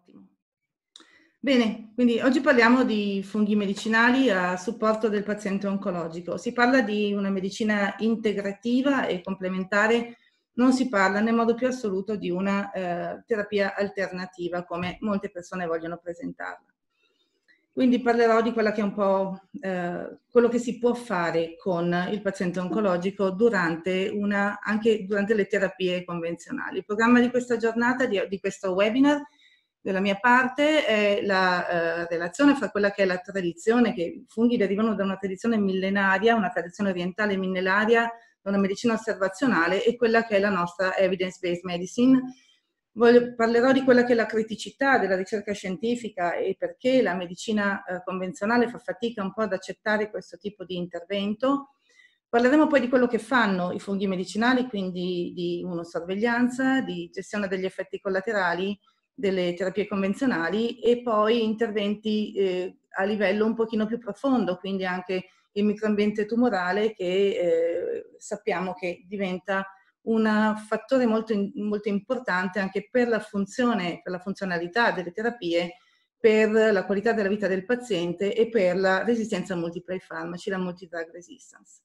Ottimo. Bene, quindi oggi parliamo di funghi medicinali a supporto del paziente oncologico. Si parla di una medicina integrativa e complementare, non si parla nel modo più assoluto di una terapia alternativa, come molte persone vogliono presentarla. Quindi parlerò di quella che è un po' quello che si può fare con il paziente oncologico anche durante le terapie convenzionali. Il programma di questa giornata, di questo webinar, della mia parte, è la relazione fra quella che è la tradizione, che i funghi derivano da una tradizione millenaria, una tradizione orientale millenaria, da una medicina osservazionale, e quella che è la nostra evidence-based medicine. Parlerò di quella che è la criticità della ricerca scientifica e perché la medicina convenzionale fa fatica un po' ad accettare questo tipo di intervento. Parleremo poi di quello che fanno i funghi medicinali, quindi di immunosorveglianza, di gestione degli effetti collaterali delle terapie convenzionali, e poi interventi a livello un pochino più profondo, quindi anche il microambiente tumorale, che sappiamo che diventa un fattore molto importante anche per la funzione, per la funzionalità delle terapie, per la qualità della vita del paziente e per la resistenza a multipli farmaci, la multidrug resistance.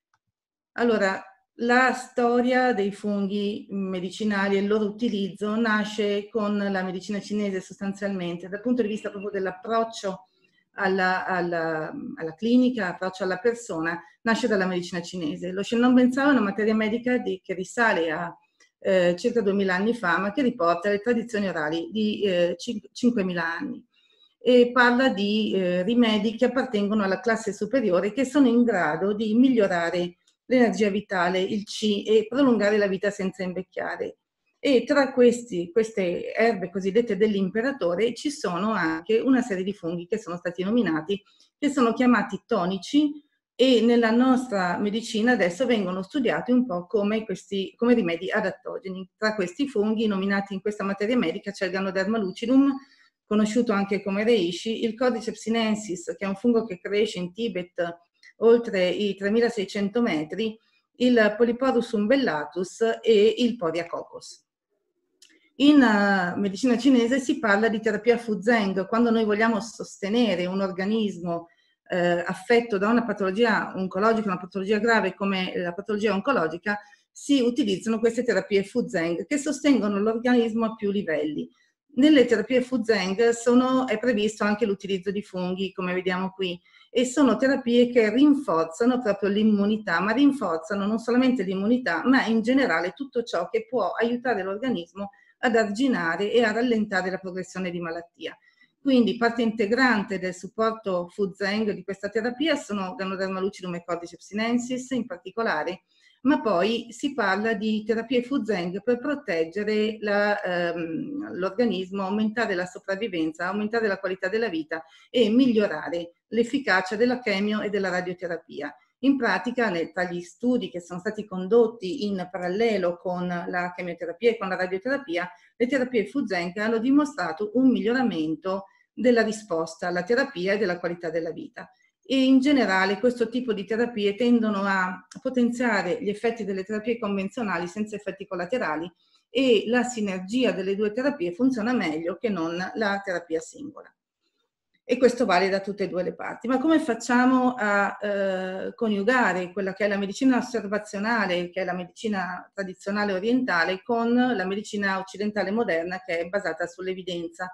Allora, la storia dei funghi medicinali e il loro utilizzo nasce con la medicina cinese sostanzialmente, dal punto di vista proprio dell'approccio alla clinica, approccio alla persona, nasce dalla medicina cinese. Lo Shenlong Benzao è una materia medica che risale a circa 2000 anni fa, ma che riporta le tradizioni orali di 5000 anni. E parla di rimedi che appartengono alla classe superiore, che sono in grado di migliorare l'energia vitale, il Qi, e prolungare la vita senza invecchiare. E tra queste erbe cosiddette dell'imperatore ci sono anche una serie di funghi che sono stati nominati, che sono chiamati tonici, e nella nostra medicina adesso vengono studiati un po' come rimedi adattogeni. Tra questi funghi nominati in questa materia medica c'è il Ganoderma lucidum, conosciuto anche come reishi, il Cordyceps sinensis, che è un fungo che cresce in Tibet oltre i 3600 metri, il Polyporus umbellatus e il Poriacocos. In medicina cinese si parla di terapia Fuzheng quando noi vogliamo sostenere un organismo affetto da una patologia oncologica, una patologia grave come la patologia oncologica. Si utilizzano queste terapie Fuzheng che sostengono l'organismo a più livelli. Nelle terapie Fuzheng è previsto anche l'utilizzo di funghi, come vediamo qui, e sono terapie che rinforzano proprio l'immunità, ma rinforzano non solamente l'immunità, ma in generale tutto ciò che può aiutare l'organismo ad arginare e a rallentare la progressione di malattia. Quindi parte integrante del supporto Fuzheng di questa terapia sono Ganoderma lucidum e Cordyceps sinensis in particolare, ma poi si parla di terapie Fuzheng per proteggere l'organismo, aumentare la sopravvivenza, aumentare la qualità della vita e migliorare l'efficacia della chemio e della radioterapia. In pratica, tra gli studi che sono stati condotti in parallelo con la chemioterapia e con la radioterapia, le terapie Fuzheng hanno dimostrato un miglioramento della risposta alla terapia e della qualità della vita. E in generale questo tipo di terapie tendono a potenziare gli effetti delle terapie convenzionali senza effetti collaterali, e la sinergia delle due terapie funziona meglio che non la terapia singola. E questo vale da tutte e due le parti. Ma come facciamo a coniugare quella che è la medicina osservazionale, che è la medicina tradizionale orientale, con la medicina occidentale moderna, che è basata sull'evidenza?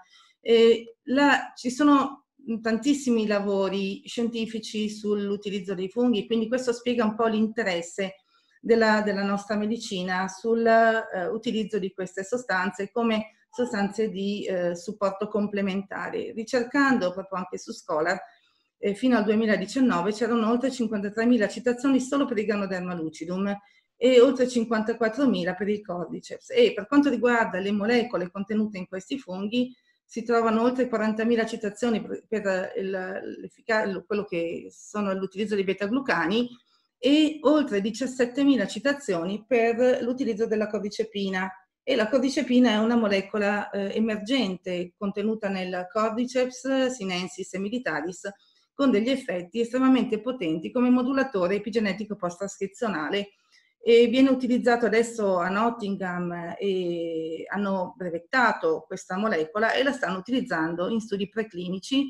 Ci sono tantissimi lavori scientifici sull'utilizzo dei funghi, quindi questo spiega un po' l'interesse della nostra medicina sull'utilizzo di queste sostanze come sostanze di supporto complementare. Ricercando proprio anche su Scholar, fino al 2019 c'erano oltre 53.000 citazioni solo per il Ganoderma lucidum e oltre 54.000 per il Cordyceps. E per quanto riguarda le molecole contenute in questi funghi, si trovano oltre 40.000 citazioni per quello che sono l'utilizzo di beta-glucani e oltre 17.000 citazioni per l'utilizzo della cordycepina. E la cordycepina è una molecola emergente contenuta nel Cordyceps sinensis e militaris, con degli effetti estremamente potenti come modulatore epigenetico post-trascrizionale, e viene utilizzato adesso a Nottingham e hanno brevettato questa molecola e la stanno utilizzando in studi preclinici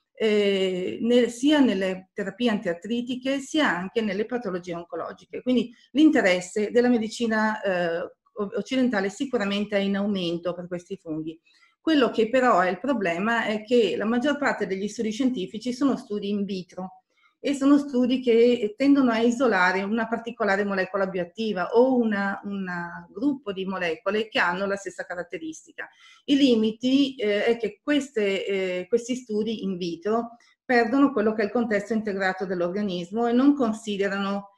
sia nelle terapie antiartritiche sia anche nelle patologie oncologiche. Quindi l'interesse della medicina occidentale sicuramente è in aumento per questi funghi. Quello che però è il problema è che la maggior parte degli studi scientifici sono studi in vitro e sono studi che tendono a isolare una particolare molecola bioattiva o un gruppo di molecole che hanno la stessa caratteristica. I limiti è che questi studi in vitro perdono quello che è il contesto integrato dell'organismo e non considerano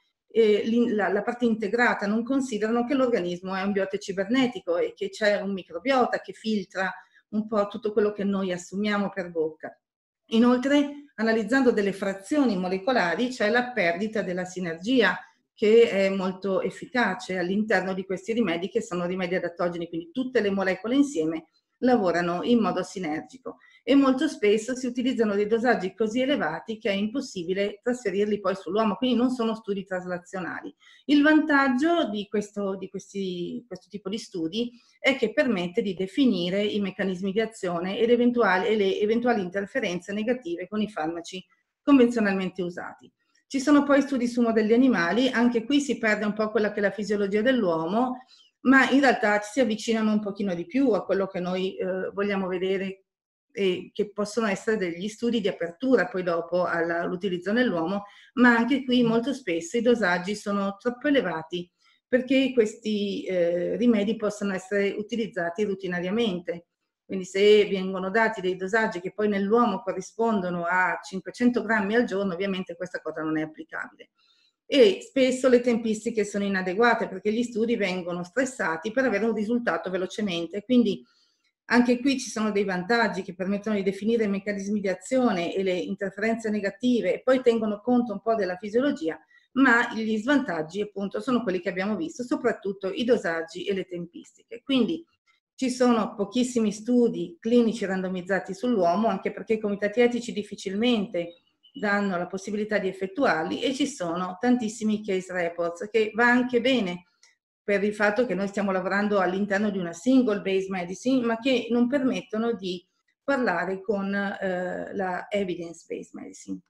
la parte integrata, non considerano che l'organismo è un biote cibernetico e che c'è un microbiota che filtra un po' tutto quello che noi assumiamo per bocca. Inoltre, analizzando delle frazioni molecolari, c'è la perdita della sinergia che è molto efficace all'interno di questi rimedi, che sono rimedi adattogeni, quindi tutte le molecole insieme lavorano in modo sinergico e molto spesso si utilizzano dei dosaggi così elevati che è impossibile trasferirli poi sull'uomo, quindi non sono studi traslazionali. Il vantaggio di questo tipo di studi è che permette di definire i meccanismi di azione e le eventuali interferenze negative con i farmaci convenzionalmente usati. Ci sono poi studi su modelli animali, anche qui si perde un po' quella che è la fisiologia dell'uomo, ma in realtà si avvicinano un pochino di più a quello che noi vogliamo vedere e che possono essere degli studi di apertura poi dopo all'utilizzo nell'uomo, ma anche qui molto spesso i dosaggi sono troppo elevati perché questi rimedi possono essere utilizzati rutinariamente. Quindi se vengono dati dei dosaggi che poi nell'uomo corrispondono a 500 grammi al giorno, ovviamente questa cosa non è applicabile. E spesso le tempistiche sono inadeguate perché gli studi vengono stressati per avere un risultato velocemente. Quindi anche qui ci sono dei vantaggi che permettono di definire i meccanismi di azione e le interferenze negative e poi tengono conto un po' della fisiologia, ma gli svantaggi appunto sono quelli che abbiamo visto, soprattutto i dosaggi e le tempistiche. Quindi ci sono pochissimi studi clinici randomizzati sull'uomo, anche perché i comitati etici difficilmente danno la possibilità di effettuarli e ci sono tantissimi case reports, che va anche bene per il fatto che noi stiamo lavorando all'interno di una single base medicine, ma che non permettono di parlare con la evidence based medicine.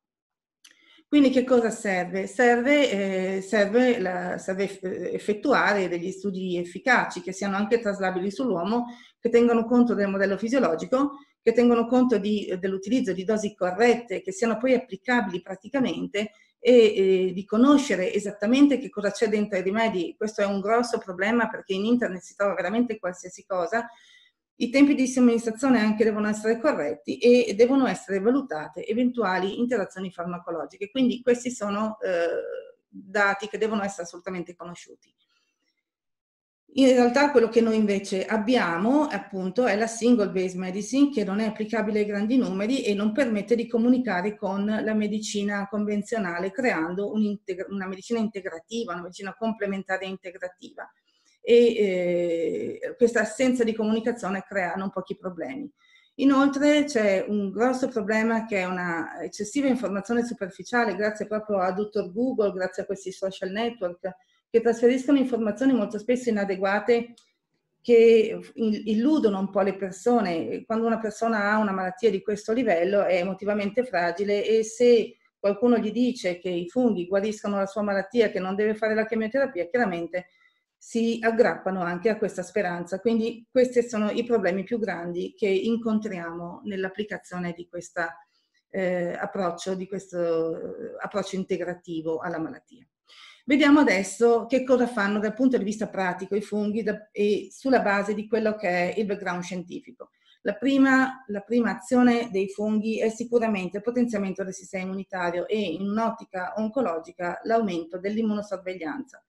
Quindi che cosa serve? Serve effettuare degli studi efficaci che siano anche traslabili sull'uomo, che tengano conto del modello fisiologico, che tengano conto dell'utilizzo di dosi corrette, che siano poi applicabili praticamente e di conoscere esattamente che cosa c'è dentro ai rimedi. Questo è un grosso problema perché in internet si trova veramente qualsiasi cosa. I tempi di somministrazione anche devono essere corretti e devono essere valutate eventuali interazioni farmacologiche. Quindi questi sono dati che devono essere assolutamente conosciuti. In realtà quello che noi invece abbiamo appunto è la single base medicine, che non è applicabile ai grandi numeri e non permette di comunicare con la medicina convenzionale, creando una medicina integrativa, una medicina complementare e integrativa. E questa assenza di comunicazione crea non pochi problemi. Inoltre c'è un grosso problema che è una eccessiva informazione superficiale grazie proprio a dottor Google, grazie a questi social network che trasferiscono informazioni molto spesso inadeguate che illudono un po' le persone. Quando una persona ha una malattia di questo livello è emotivamente fragile e se qualcuno gli dice che i funghi guariscono la sua malattia, che non deve fare la chemioterapia, chiaramente si aggrappano anche a questa speranza. Quindi questi sono i problemi più grandi che incontriamo nell'applicazione di questo approccio integrativo alla malattia. Vediamo adesso che cosa fanno dal punto di vista pratico i funghi e sulla base di quello che è il background scientifico. La prima azione dei funghi è sicuramente il potenziamento del sistema immunitario e in un'ottica oncologica l'aumento dell'immunosorveglianza.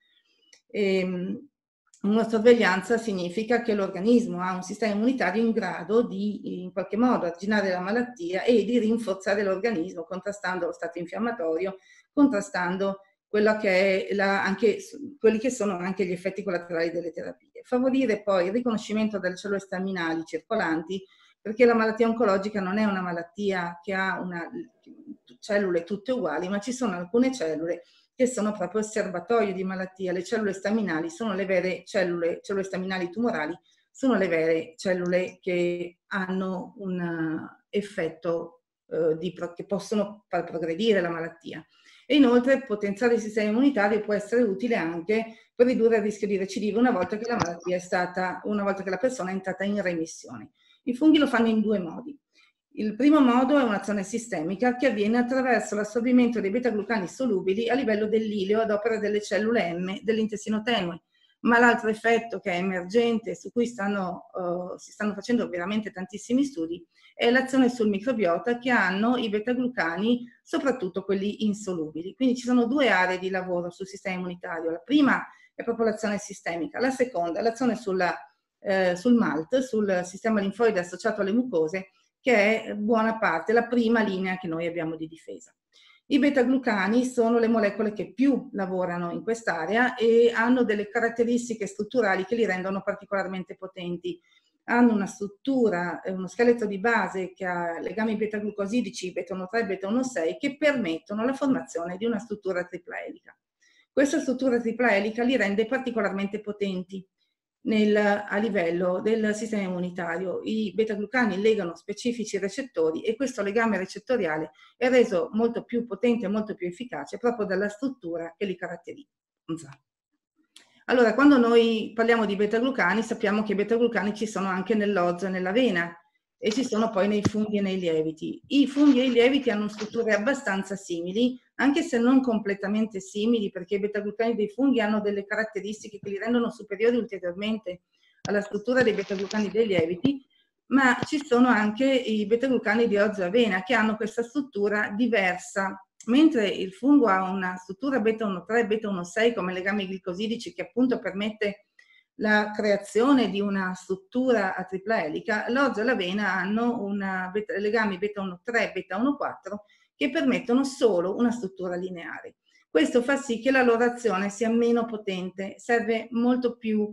Immunosorveglianza significa che l'organismo ha un sistema immunitario in grado di in qualche modo arginare la malattia e di rinforzare l'organismo contrastando lo stato infiammatorio, contrastando quelli che sono anche gli effetti collaterali delle terapie. Favorire poi il riconoscimento delle cellule staminali circolanti, perché la malattia oncologica non è una malattia che ha cellule tutte uguali, ma ci sono alcune cellule che sono proprio il serbatoio di malattia. Le cellule staminali sono le vere cellule staminali tumorali, sono le vere cellule che hanno un effetto che possono far progredire la malattia. E inoltre potenziare il sistema immunitario può essere utile anche per ridurre il rischio di recidiva una volta che la malattia una volta che la persona è entrata in remissione. I funghi lo fanno in due modi. Il primo modo è un'azione sistemica che avviene attraverso l'assorbimento dei beta-glucani solubili a livello dell'ileo ad opera delle cellule M dell'intestino tenue. Ma l'altro effetto che è emergente, su cui si stanno facendo veramente tantissimi studi, è l'azione sul microbiota che hanno i beta-glucani, soprattutto quelli insolubili. Quindi ci sono due aree di lavoro sul sistema immunitario. La prima è proprio l'azione sistemica, la seconda è l'azione sul MALT, sul sistema linfoide associato alle mucose, che è buona parte la prima linea che noi abbiamo di difesa. I beta-glucani sono le molecole che più lavorano in quest'area e hanno delle caratteristiche strutturali che li rendono particolarmente potenti. Hanno una struttura, uno scheletro di base che ha legami beta-glucosidici, beta-1,3 e beta-1,6, che permettono la formazione di una struttura tripla elica. Questa struttura tripla elica li rende particolarmente potenti a livello del sistema immunitario. I beta-glucani legano specifici recettori e questo legame recettoriale è reso molto più potente e molto più efficace proprio dalla struttura che li caratterizza. Allora, quando noi parliamo di beta-glucani, sappiamo che i beta-glucani ci sono anche nell'orzo e nell'avena e ci sono poi nei funghi e nei lieviti. I funghi e i lieviti hanno strutture abbastanza simili, anche se non completamente simili, perché i beta-glucani dei funghi hanno delle caratteristiche che li rendono superiori ulteriormente alla struttura dei beta-glucani dei lieviti, ma ci sono anche i beta-glucani di orzo e avena che hanno questa struttura diversa. Mentre il fungo ha una struttura beta-1,3 e beta-1,6 come legami glicosidici che appunto permette la creazione di una struttura a tripla elica, l'orzo e l'avena hanno legami beta-1,3 e beta-1,4 che permettono solo una struttura lineare. Questo fa sì che la loro azione sia meno potente, serve molto più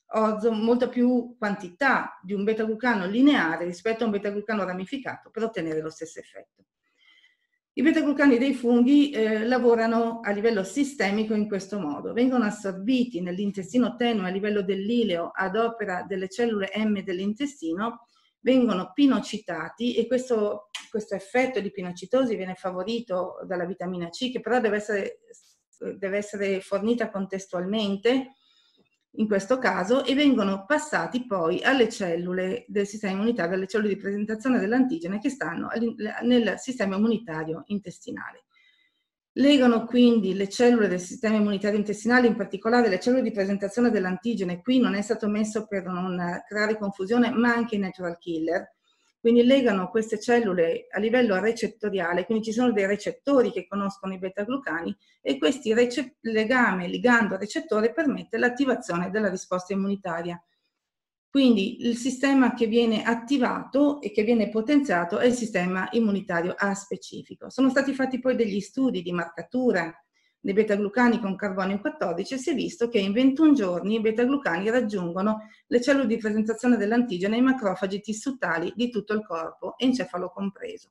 quantità di un beta-glucano lineare rispetto a un beta-glucano ramificato per ottenere lo stesso effetto. I beta-glucani dei funghi lavorano a livello sistemico in questo modo. Vengono assorbiti nell'intestino tenue a livello dell'ileo ad opera delle cellule M dell'intestino, vengono pinocitati e questo effetto di pinocitosi viene favorito dalla vitamina C, che però deve essere fornita contestualmente in questo caso, e vengono passati poi alle cellule del sistema immunitario, alle cellule di presentazione dell'antigene che stanno nel sistema immunitario intestinale. Legano quindi le cellule del sistema immunitario intestinale, in particolare le cellule di presentazione dell'antigene. Qui non è stato messo per non creare confusione, ma anche i natural killer. Quindi legano queste cellule a livello recettoriale, quindi ci sono dei recettori che conoscono i beta-glucani e questi legame ligando-recettore permette l'attivazione della risposta immunitaria. Quindi il sistema che viene attivato e che viene potenziato è il sistema immunitario aspecifico. Sono stati fatti poi degli studi di marcatura dei beta-glucani con carbonio 14 e si è visto che in 21 giorni i beta-glucani raggiungono le cellule di presentazione dell'antigene e i macrofagi tissutali di tutto il corpo, encefalo compreso.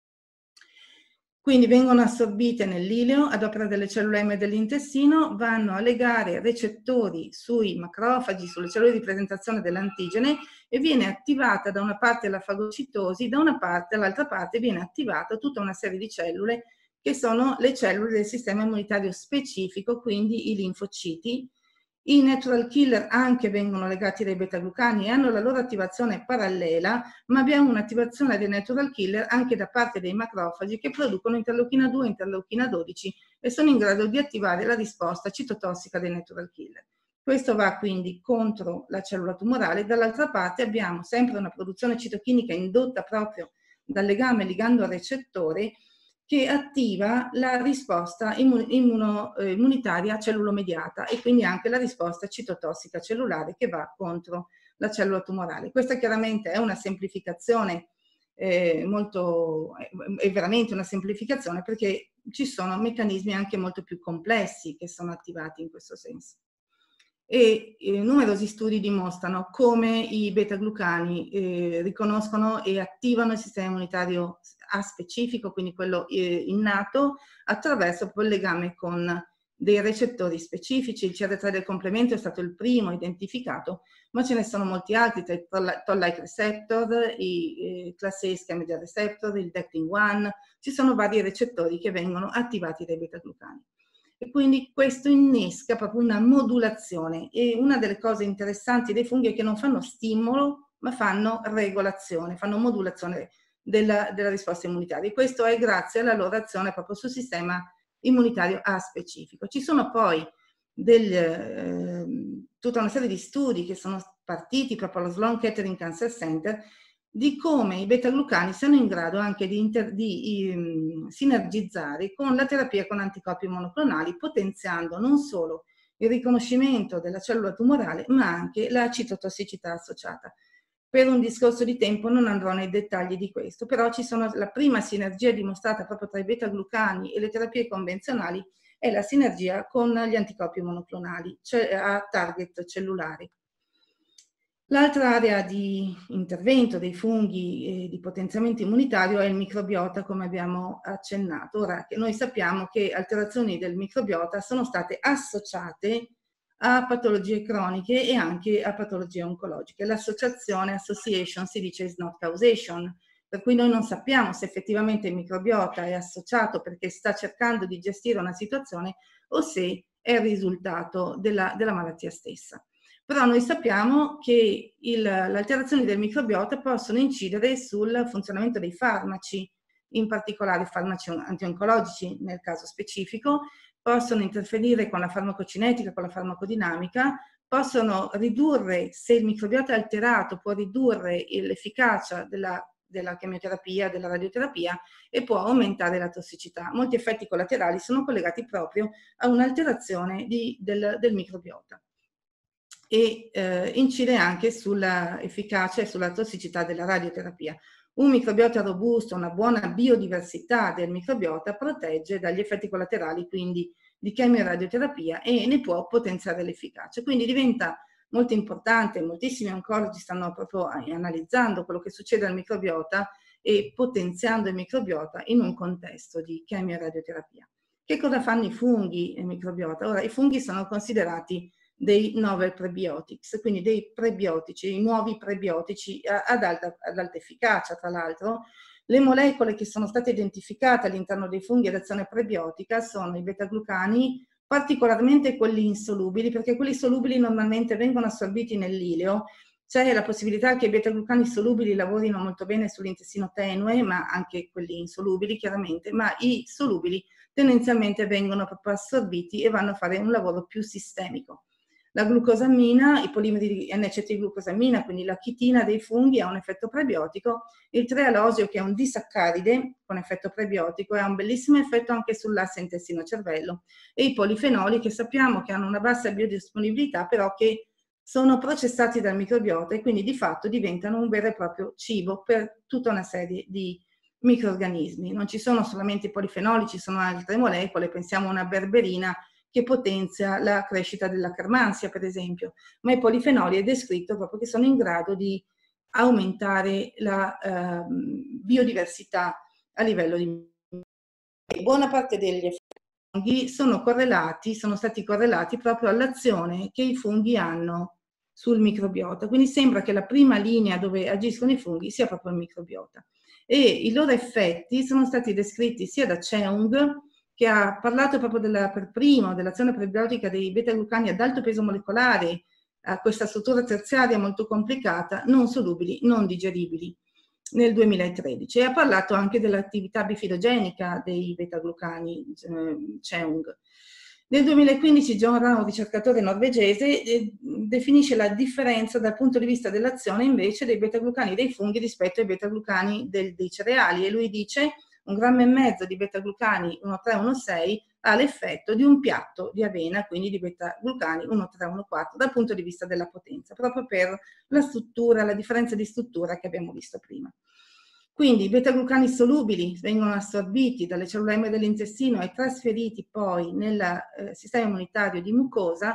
Quindi vengono assorbite nell'ileo ad opera delle cellule M dell'intestino, vanno a legare recettori sui macrofagi, sulle cellule di presentazione dell'antigene e viene attivata da una parte la fagocitosi, dall'altra parte viene attivata tutta una serie di cellule che sono le cellule del sistema immunitario specifico, quindi i linfociti. I natural killer anche vengono legati dai beta-glucani e hanno la loro attivazione parallela, ma abbiamo un'attivazione dei natural killer anche da parte dei macrofagi che producono interleuchina 2 e interleuchina 12 e sono in grado di attivare la risposta citotossica dei natural killer. Questo va quindi contro la cellula tumorale. Dall'altra parte abbiamo sempre una produzione citochinica indotta proprio dal legame ligando-recettore che attiva la risposta immunitaria cellulomediata e quindi anche la risposta citotossica cellulare che va contro la cellula tumorale. Questa chiaramente è una semplificazione è veramente una semplificazione perché ci sono meccanismi anche molto più complessi che sono attivati in questo senso. E numerosi studi dimostrano come i beta-glucani riconoscono e attivano il sistema immunitario aspecifico, quindi quello innato, attraverso il legame con dei recettori specifici. Il CR3 del complemento è stato il primo identificato, ma ce ne sono molti altri, tra i toll-like receptor, i class A scavenger receptor, il dectin-1, ci sono vari recettori che vengono attivati dai beta-glucani. E quindi questo innesca proprio una modulazione, e una delle cose interessanti dei funghi è che non fanno stimolo, ma fanno regolazione, fanno modulazione della risposta immunitaria. Questo è grazie alla loro azione proprio sul sistema immunitario aspecifico. Ci sono poi tutta una serie di studi che sono partiti proprio allo Sloan Kettering Cancer Center di come i beta-glucani siano in grado anche di sinergizzare con la terapia con anticorpi monoclonali, potenziando non solo il riconoscimento della cellula tumorale, ma anche la citotossicità associata. Per un discorso di tempo non andrò nei dettagli di questo, però ci sono la prima sinergia dimostrata proprio tra i beta-glucani e le terapie convenzionali è la sinergia con gli anticorpi monoclonali, cioè a target cellulari. L'altra area di intervento dei funghi e di potenziamento immunitario è il microbiota, come abbiamo accennato. Ora che noi sappiamo che alterazioni del microbiota sono state associate a patologie croniche e anche a patologie oncologiche. L'associazione, association, si dice is not causation, per cui noi non sappiamo se effettivamente il microbiota è associato perché sta cercando di gestire una situazione o se è il risultato della malattia stessa. Però noi sappiamo che le alterazioni del microbiota possono incidere sul funzionamento dei farmaci, in particolare farmaci antioncologici nel caso specifico, possono interferire con la farmacocinetica, con la farmacodinamica, possono ridurre, se il microbiota è alterato, può ridurre l'efficacia della chemioterapia, della radioterapia, e può aumentare la tossicità. Molti effetti collaterali sono collegati proprio a un'alterazione del microbiota e incide anche sulla efficacia e sulla tossicità della radioterapia. Un microbiota robusto, una buona biodiversità del microbiota protegge dagli effetti collaterali, quindi di chemioradioterapia, e ne può potenziare l'efficacia. Quindi diventa molto importante, moltissimi oncologi stanno proprio analizzando quello che succede al microbiota e potenziando il microbiota in un contesto di chemioradioterapia. Che cosa fanno i funghi e il microbiota? Ora, i funghi sono considerati dei novel prebiotics, quindi dei prebiotici, i nuovi prebiotici ad alta efficacia. Tra l'altro, le molecole che sono state identificate all'interno dei funghi ad azione prebiotica sono i beta-glucani, particolarmente quelli insolubili, perché quelli solubili normalmente vengono assorbiti nell'ileo. C'è la possibilità che i beta-glucani solubili lavorino molto bene sull'intestino tenue, ma anche quelli insolubili chiaramente, ma i solubili tendenzialmente vengono proprio assorbiti e vanno a fare un lavoro più sistemico. La glucosamina, i polimeri di N-acetilglucosamina, quindi la chitina dei funghi, ha un effetto prebiotico. Il 3-alosio, che è un disaccaride con effetto prebiotico, ha un bellissimo effetto anche sull'asse intestino-cervello. E i polifenoli, che sappiamo che hanno una bassa biodisponibilità, però che sono processati dal microbiota e quindi di fatto diventano un vero e proprio cibo per tutta una serie di microrganismi. Non ci sono solamente i polifenoli, ci sono altre molecole, pensiamo a una berberina che potenzia la crescita della carmansia, per esempio, ma i polifenoli è descritto proprio che sono in grado di aumentare la biodiversità a livello di... Buona parte degli funghi sono stati correlati proprio all'azione che i funghi hanno sul microbiota, quindi sembra che la prima linea dove agiscono i funghi sia proprio il microbiota. E i loro effetti sono stati descritti sia da Cheung, che ha parlato proprio per primo dell'azione prebiotica dei beta-glucani ad alto peso molecolare, a questa struttura terziaria molto complicata, non solubili, non digeribili, nel 2013. E ha parlato anche dell'attività bifilogenica dei beta-glucani, Cheung. Nel 2015 John Rao, un ricercatore norvegese, definisce la differenza dal punto di vista dell'azione invece dei beta-glucani dei funghi rispetto ai beta-glucani dei cereali, e lui dice: 1,5 grammi di beta-glucani 1,3-1,6 ha l'effetto di un piatto di avena, quindi di beta-glucani 1,3-1,4 dal punto di vista della potenza, proprio per la struttura, la differenza di struttura che abbiamo visto prima. Quindi i beta-glucani solubili vengono assorbiti dalle cellule M dell'intestino e trasferiti poi nel sistema immunitario di mucosa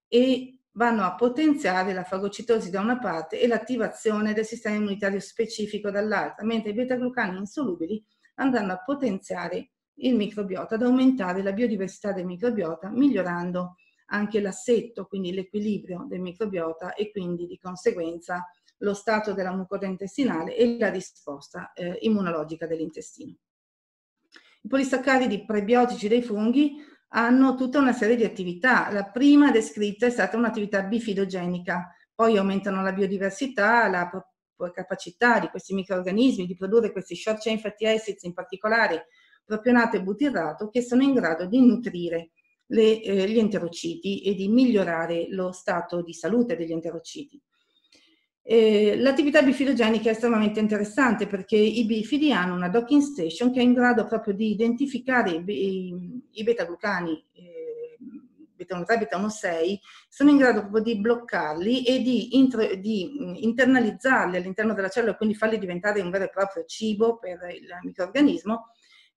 e vanno a potenziare la fagocitosi da una parte e l'attivazione del sistema immunitario specifico dall'altra, mentre i beta-glucani insolubili andranno a potenziare il microbiota, ad aumentare la biodiversità del microbiota, migliorando anche l'assetto, quindi l'equilibrio del microbiota e quindi di conseguenza lo stato della mucosa intestinale e la risposta immunologica dell'intestino. I polisaccaridi prebiotici dei funghi hanno tutta una serie di attività. La prima descritta è stata un'attività bifidogenica, poi aumentano la biodiversità, la capacità di questi microrganismi di produrre questi short chain fatty acids, in particolare propionato e butirrato, che sono in grado di nutrire gli enterociti e di migliorare lo stato di salute degli enterociti. L'attività bifidogenica è estremamente interessante perché i bifidi hanno una docking station che è in grado proprio di identificare i beta-glucani, beta 1 3, beta 1 6, sono in grado proprio di bloccarli e di internalizzarli all'interno della cellula, quindi farli diventare un vero e proprio cibo per il microrganismo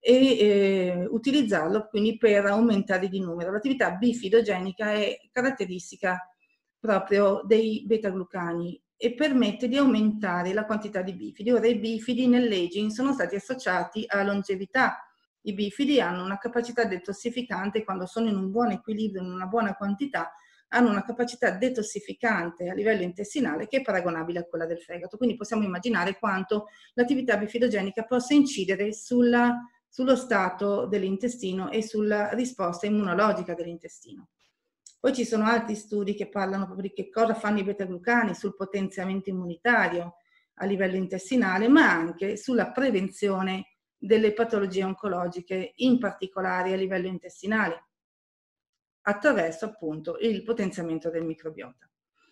e utilizzarlo quindi per aumentare di numero. L'attività bifidogenica è caratteristica proprio dei beta-glucani e permette di aumentare la quantità di bifidi. Ora i bifidi nell'aging sono stati associati a longevità. I bifidi hanno una capacità detossificante quando sono in un buon equilibrio, in una buona quantità, hanno una capacità detossificante a livello intestinale che è paragonabile a quella del fegato. Quindi possiamo immaginare quanto l'attività bifidogenica possa incidere sullo stato dell'intestino e sulla risposta immunologica dell'intestino. Poi ci sono altri studi che parlano proprio di che cosa fanno i beta-glucani sul potenziamento immunitario a livello intestinale, ma anche sulla prevenzione delle patologie oncologiche, in particolare a livello intestinale, attraverso appunto il potenziamento del microbiota.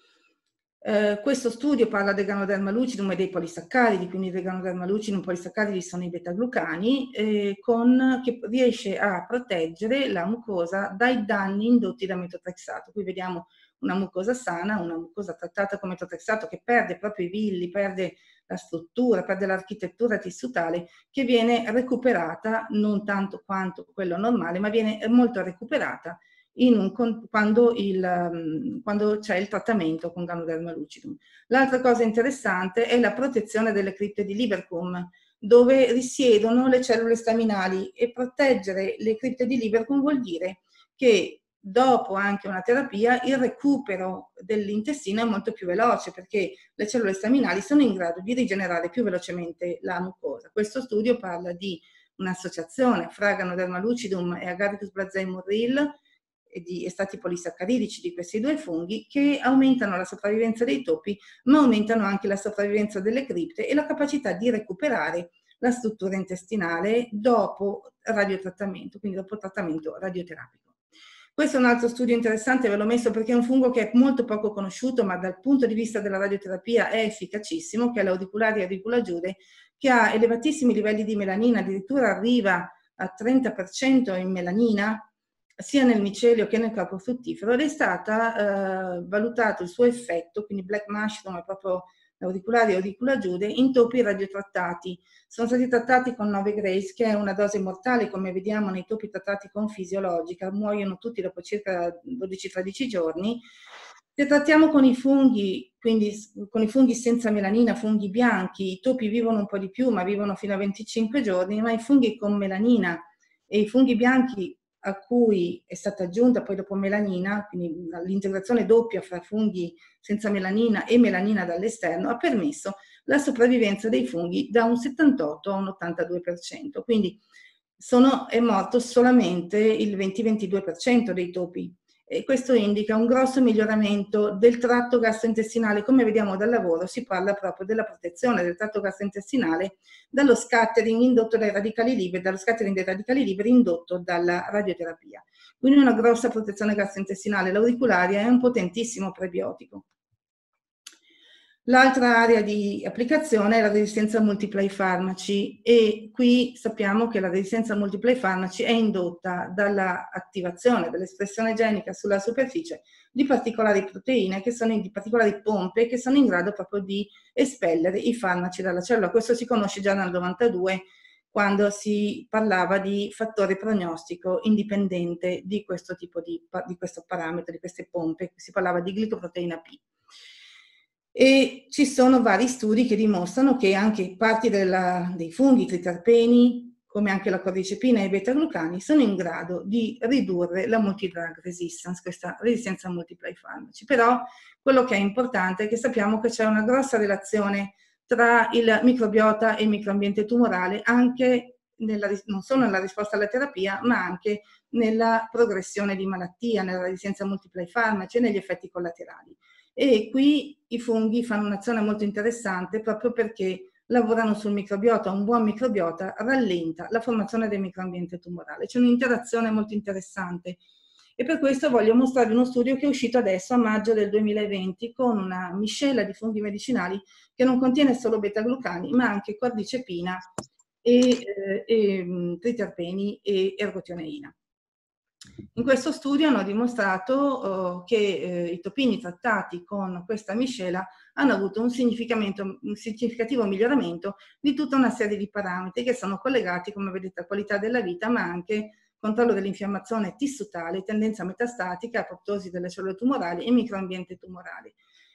Questo studio parla del Ganoderma lucidum e dei polisaccaridi, quindi del Ganoderma lucidum, polisaccaridi sono i beta-glucani, che riesce a proteggere la mucosa dai danni indotti da metotrexato. Qui vediamo una mucosa sana, una mucosa trattata con metotrexato che perde proprio i villi, perde la struttura, perde l'architettura tissutale, che viene recuperata, non tanto quanto quello normale, ma viene molto recuperata quando c'è il trattamento con Ganoderma lucidum. L'altra cosa interessante è la protezione delle cripte di Lieberkühn, dove risiedono le cellule staminali, e proteggere le cripte di Lieberkühn vuol dire che dopo anche una terapia il recupero dell'intestino è molto più veloce, perché le cellule staminali sono in grado di rigenerare più velocemente la mucosa. Questo studio parla di un'associazione fra Ganoderma lucidum e Agaricus blazei murril e di estati polisaccharidici di questi due funghi, che aumentano la sopravvivenza dei topi, ma aumentano anche la sopravvivenza delle cripte e la capacità di recuperare la struttura intestinale dopo radiotrattamento, quindi dopo trattamento radioterapico. Questo è un altro studio interessante, ve l'ho messo perché è un fungo che è molto poco conosciuto, ma dal punto di vista della radioterapia è efficacissimo, che è l'Auricularia auriculagiude, che ha elevatissimi livelli di melanina, addirittura arriva a 30% in melanina, sia nel micelio che nel corpo fruttifero, ed è stata valutato il suo effetto, quindi black mushroom è proprio l'auricularia auriculagiude, in topi radiotrattati. Sono stati trattati con 9 Grays, che è una dose mortale, come vediamo nei topi trattati con fisiologica, muoiono tutti dopo circa 12-13 giorni. Se trattiamo con i funghi, quindi con i funghi senza melanina, funghi bianchi, i topi vivono un po' di più, ma vivono fino a 25 giorni, ma i funghi con melanina e i funghi bianchi a cui è stata aggiunta poi dopo melanina, quindi l'integrazione doppia fra funghi senza melanina e melanina dall'esterno, ha permesso la sopravvivenza dei funghi da un 78 a un 82%, quindi è morto solamente il 20-22% dei topi. E questo indica un grosso miglioramento del tratto gastrointestinale. Come vediamo dal lavoro, si parla proprio della protezione del tratto gastrointestinale dallo scattering indotto dai radicali liberi, dallo scattering dei radicali liberi indotto dalla radioterapia. Quindi una grossa protezione gastrointestinale. L'auricularia è un potentissimo prebiotico. L'altra area di applicazione è la resistenza a multipla ai farmaci, e qui sappiamo che la resistenza a multipla ai farmaci è indotta dall'attivazione dell'espressione genica sulla superficie di particolari proteine, di particolari pompe, che sono in grado proprio di espellere i farmaci dalla cellula. Questo si conosce già nel 92, quando si parlava di fattore prognostico indipendente di questo tipo di questo parametro, di queste pompe, si parlava di glicoproteina P. E ci sono vari studi che dimostrano che anche parti dei funghi triterpeni come anche la cordycepina e i beta-glucani, sono in grado di ridurre la multidrug resistance, questa resistenza a multipli farmaci. Però quello che è importante è che sappiamo che c'è una grossa relazione tra il microbiota e il microambiente tumorale, anche non solo nella risposta alla terapia, ma anche nella progressione di malattia, nella resistenza a multipli farmaci e negli effetti collaterali. E qui i funghi fanno un'azione molto interessante proprio perché lavorano sul microbiota. Un buon microbiota rallenta la formazione del microambiente tumorale. C'è un'interazione molto interessante e per questo voglio mostrarvi uno studio che è uscito adesso a maggio del 2020 con una miscela di funghi medicinali che non contiene solo beta-glucani ma anche cordycepina e triterpeni e ergotioneina. In questo studio hanno dimostrato che i topini trattati con questa miscela hanno avuto un significativo miglioramento di tutta una serie di parametri che sono collegati, come vedete, a qualità della vita, ma anche controllo dell'infiammazione tissutale, tendenza metastatica, apoptosi delle cellule tumorali e microambiente tumorale.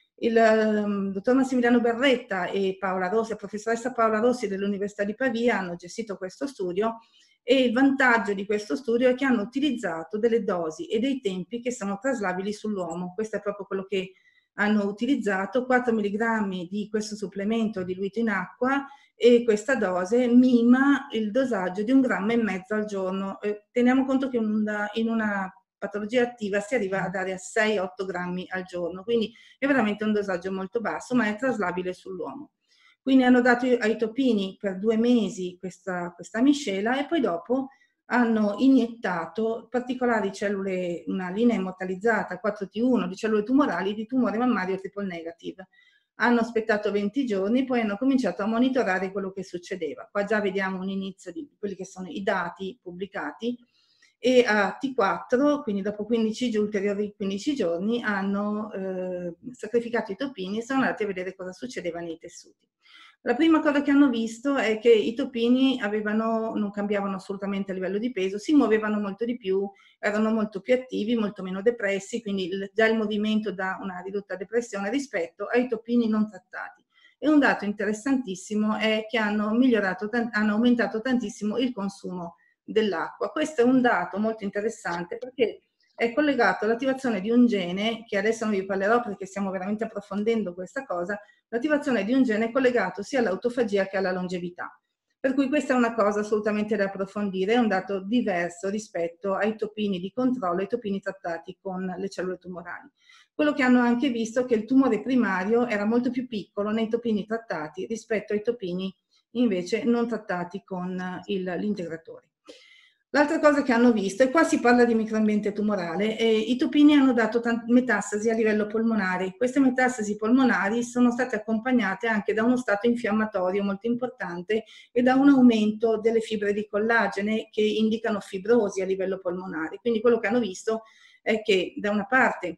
Il dottor Massimiliano Berretta e Paola Rossi, professoressa Paola Rossi dell'Università di Pavia, hanno gestito questo studio e il vantaggio di questo studio è che hanno utilizzato delle dosi e dei tempi che sono traslabili sull'uomo. Questo è proprio quello che hanno utilizzato, 4 mg di questo supplemento diluito in acqua e questa dose mima il dosaggio di 1,5 grammi al giorno. Teniamo conto che in una patologia attiva si arriva a dare a 6-8 grammi al giorno, quindi è veramente un dosaggio molto basso, ma è traslabile sull'uomo. Quindi hanno dato ai topini per 2 mesi questa miscela e poi dopo hanno iniettato particolari cellule, una linea immortalizzata 4T1 di cellule tumorali di tumore mammario triple negative. Hanno aspettato 20 giorni, poi hanno cominciato a monitorare quello che succedeva. Qua già vediamo un inizio di quelli che sono i dati pubblicati e a T4, quindi dopo ulteriori 15 giorni, hanno sacrificato i topini e sono andati a vedere cosa succedeva nei tessuti. La prima cosa che hanno visto è che i topini non cambiavano assolutamente a livello di peso, si muovevano molto di più, erano molto più attivi, molto meno depressi, quindi già il movimento dà una ridotta depressione rispetto ai topini non trattati. E un dato interessantissimo è che hanno aumentato tantissimo il consumo dell'acqua. Questo è un dato molto interessante perché è collegato all'attivazione di un gene, che adesso non vi parlerò perché stiamo veramente approfondendo questa cosa, l'attivazione di un gene è collegato sia all'autofagia che alla longevità. Per cui questa è una cosa assolutamente da approfondire, è un dato diverso rispetto ai topini di controllo, ai topini trattati con le cellule tumorali. Quello che hanno anche visto è che il tumore primario era molto più piccolo nei topini trattati rispetto ai topini invece non trattati con l'integratore. L'altra cosa che hanno visto, e qua si parla di microambiente tumorale, i topini hanno dato metastasi a livello polmonare. Queste metastasi polmonari sono state accompagnate anche da uno stato infiammatorio molto importante e da un aumento delle fibre di collagene che indicano fibrosi a livello polmonare. Quindi quello che hanno visto è che da una parte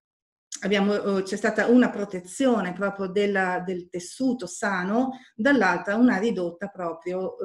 c'è stata una protezione proprio del tessuto sano, dall'altra una ridotta proprio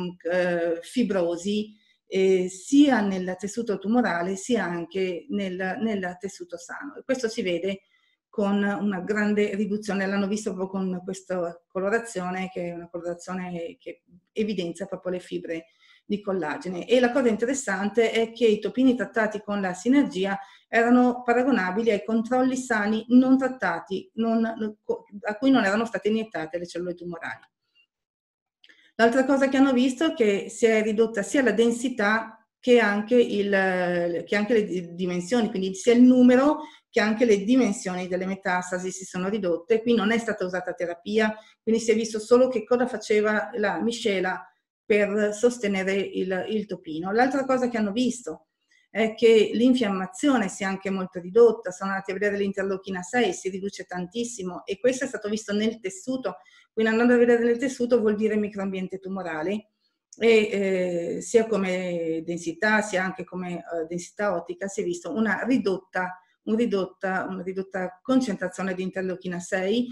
fibrosi sia nel tessuto tumorale sia anche nel tessuto sano. E questo si vede con una grande riduzione, l'hanno visto proprio con questa colorazione che è una colorazione che evidenzia proprio le fibre di collagene. E la cosa interessante è che i topini trattati con la sinergia erano paragonabili ai controlli sani non trattati, a cui non erano state iniettate le cellule tumorali. L'altra cosa che hanno visto è che si è ridotta sia la densità che anche le dimensioni, quindi sia il numero che anche le dimensioni delle metastasi si sono ridotte. Qui non è stata usata terapia, quindi si è visto solo che cosa faceva la miscela per sostenere il topino. L'altra cosa che hanno visto è che l'infiammazione si è anche molto ridotta, sono andati a vedere l'interleuchina 6, si riduce tantissimo e questo è stato visto nel tessuto, quindi andando a vedere nel tessuto vuol dire microambiente tumorale e sia come densità sia anche come densità ottica si è visto una ridotta concentrazione di interleuchina 6.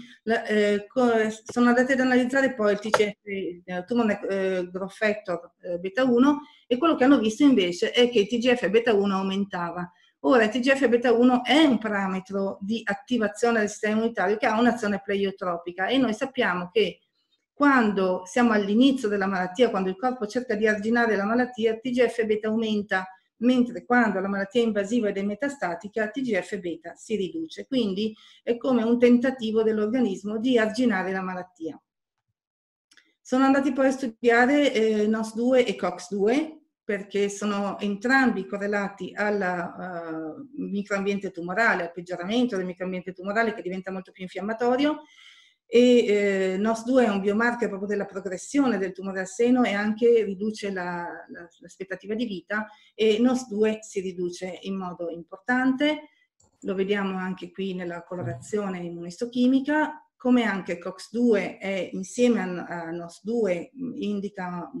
Sono andate ad analizzare poi il TCF, il tumor growth factor beta 1, e quello che hanno visto invece è che il TGF beta 1 aumentava. Ora il TGF beta 1 è un parametro di attivazione del sistema immunitario che ha un'azione pleiotropica e noi sappiamo che quando siamo all'inizio della malattia, quando il corpo cerca di arginare la malattia, TGF-beta aumenta, mentre quando la malattia è invasiva ed è metastatica, TGF-beta si riduce. Quindi è come un tentativo dell'organismo di arginare la malattia. Sono andati poi a studiare NOS2 e COX2, perché sono entrambi correlati al microambiente tumorale, al peggioramento del microambiente tumorale che diventa molto più infiammatorio, e NOS2 è un biomarker proprio della progressione del tumore al seno e anche riduce l'aspettativa di vita, e NOS2 si riduce in modo importante, lo vediamo anche qui nella colorazione immunistochimica, come anche COX2 è insieme a NOS2 indica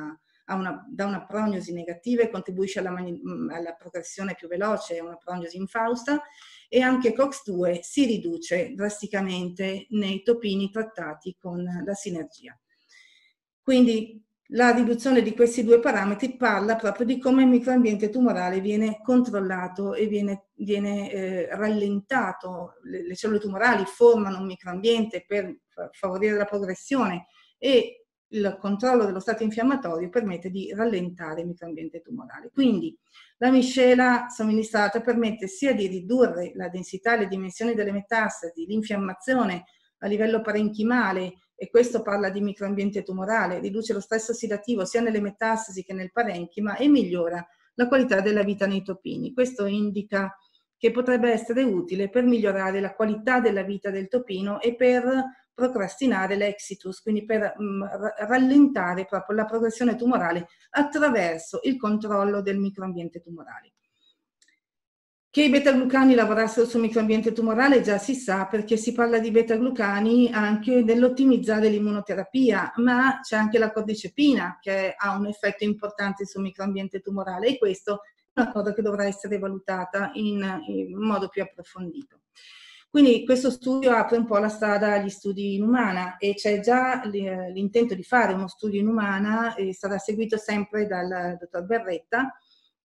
dà una prognosi negativa e contribuisce alla progressione più veloce, una prognosi infausta, e anche COX2 si riduce drasticamente nei topini trattati con la sinergia. Quindi la riduzione di questi due parametri parla proprio di come il microambiente tumorale viene controllato e viene rallentato. Le cellule tumorali formano un microambiente per favorire la progressione e il controllo dello stato infiammatorio permette di rallentare il microambiente tumorale. Quindi la miscela somministrata permette sia di ridurre la densità e le dimensioni delle metastasi, l'infiammazione a livello parenchimale, e questo parla di microambiente tumorale, riduce lo stress ossidativo sia nelle metastasi che nel parenchima e migliora la qualità della vita nei topini. Questo indica che potrebbe essere utile per migliorare la qualità della vita del topino e per procrastinare l'exitus, quindi per rallentare proprio la progressione tumorale attraverso il controllo del microambiente tumorale. Che i beta-glucani lavorassero sul microambiente tumorale già si sa, perché si parla di beta-glucani anche nell'ottimizzare l'immunoterapia, ma c'è anche la cordycepina che ha un effetto importante sul microambiente tumorale, e questo è una cosa che dovrà essere valutata in modo più approfondito. Quindi questo studio apre un po' la strada agli studi in umana, e c'è già l'intento di fare uno studio in umana, e sarà seguito sempre dal dottor Berretta,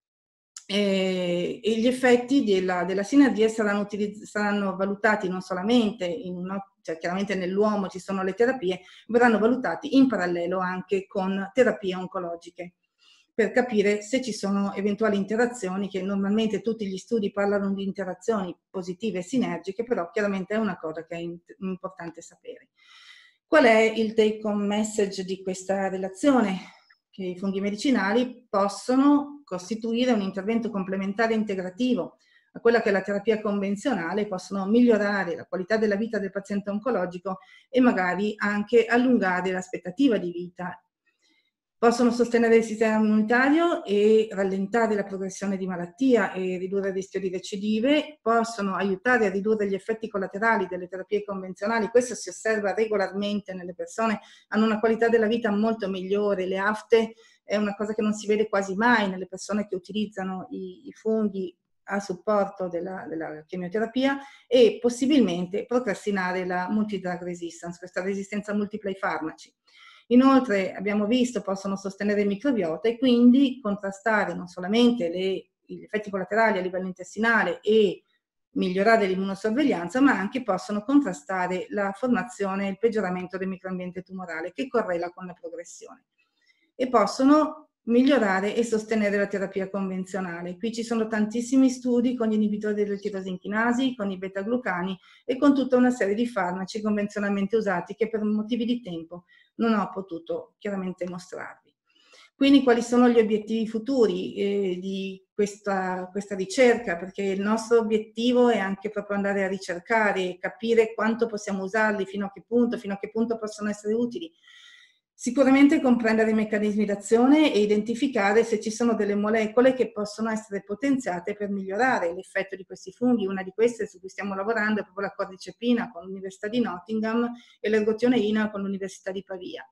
e gli effetti della sinergia saranno valutati non solamente cioè chiaramente nell'uomo ci sono le terapie, verranno valutati in parallelo anche con terapie oncologiche, per capire se ci sono eventuali interazioni, che normalmente tutti gli studi parlano di interazioni positive e sinergiche, però chiaramente è una cosa che è importante sapere. Qual è il take home message di questa relazione? Che i funghi medicinali possono costituire un intervento complementare integrativo a quella che è la terapia convenzionale, possono migliorare la qualità della vita del paziente oncologico e magari anche allungare l'aspettativa di vita. Possono sostenere il sistema immunitario e rallentare la progressione di malattia e ridurre il rischio di recidive, possono aiutare a ridurre gli effetti collaterali delle terapie convenzionali. Questo si osserva regolarmente nelle persone, hanno una qualità della vita molto migliore. Le afte è una cosa che non si vede quasi mai nelle persone che utilizzano i funghi a supporto della chemioterapia, e possibilmente procrastinare la multidrug resistance, questa resistenza a multipli farmaci. Inoltre abbiamo visto possono sostenere il microbiota e quindi contrastare non solamente gli effetti collaterali a livello intestinale e migliorare l'immunosorveglianza, ma anche possono contrastare la formazione e il peggioramento del microambiente tumorale che correla con la progressione, e possono migliorare e sostenere la terapia convenzionale. Qui ci sono tantissimi studi con gli inibitori delle tirosi chinasi, con i beta-glucani e con tutta una serie di farmaci convenzionalmente usati che per motivi di tempo non ho potuto chiaramente mostrarvi. Quindi quali sono gli obiettivi futuri di questa ricerca? Perché il nostro obiettivo è anche proprio andare a ricercare e capire quanto possiamo usarli, fino a che punto possono essere utili. Sicuramente comprendere i meccanismi d'azione e identificare se ci sono delle molecole che possono essere potenziate per migliorare l'effetto di questi funghi. Una di queste su cui stiamo lavorando è proprio la cordycepina con l'Università di Nottingham e l'ergotioneina con l'Università di Pavia.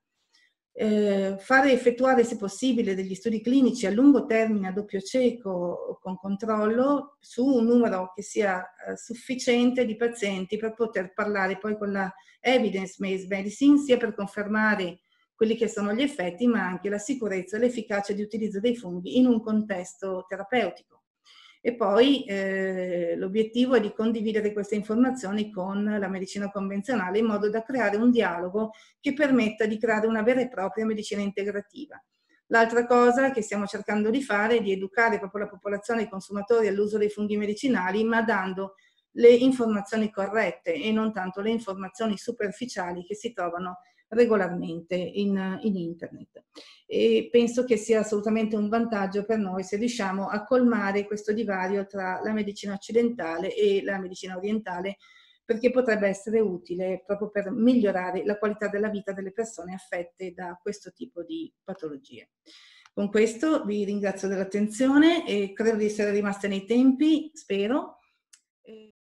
Fare effettuare, se possibile, degli studi clinici a lungo termine a doppio cieco con controllo su un numero che sia sufficiente di pazienti per poter parlare poi con la evidence-based medicine, sia per confermare quelli che sono gli effetti, ma anche la sicurezza e l'efficacia di utilizzo dei funghi in un contesto terapeutico. E poi l'obiettivo è di condividere queste informazioni con la medicina convenzionale in modo da creare un dialogo che permetta di creare una vera e propria medicina integrativa. L'altra cosa che stiamo cercando di fare è di educare proprio la popolazione e i consumatori all'uso dei funghi medicinali, ma dando le informazioni corrette e non tanto le informazioni superficiali che si trovano regolarmente in internet. E penso che sia assolutamente un vantaggio per noi se riusciamo a colmare questo divario tra la medicina occidentale e la medicina orientale, perché potrebbe essere utile proprio per migliorare la qualità della vita delle persone affette da questo tipo di patologie. Con questo vi ringrazio dell'attenzione e credo di essere rimasta nei tempi, spero.